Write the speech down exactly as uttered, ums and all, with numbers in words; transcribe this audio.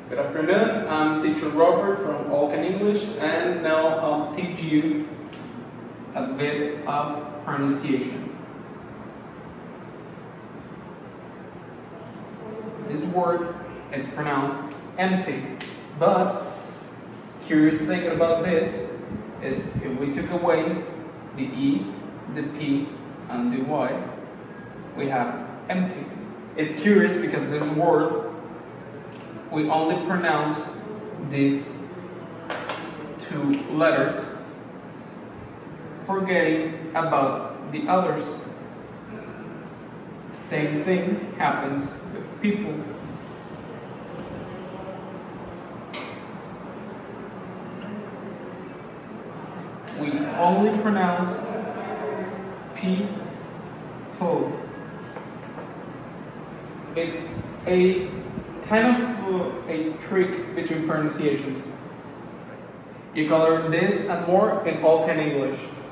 Good afternoon, I'm teacher Robert from All Can English, and now I'll teach you a bit of pronunciation. This word is pronounced empty, but curious thing about this is if we took away the E, the P, and the Y, we have empty. It's curious because this word we only pronounce these two letters, forgetting about the others. Same thing happens with people. We only pronounce people. It's a kind of uh, a trick between pronunciations. You can learn this and more in All Can English.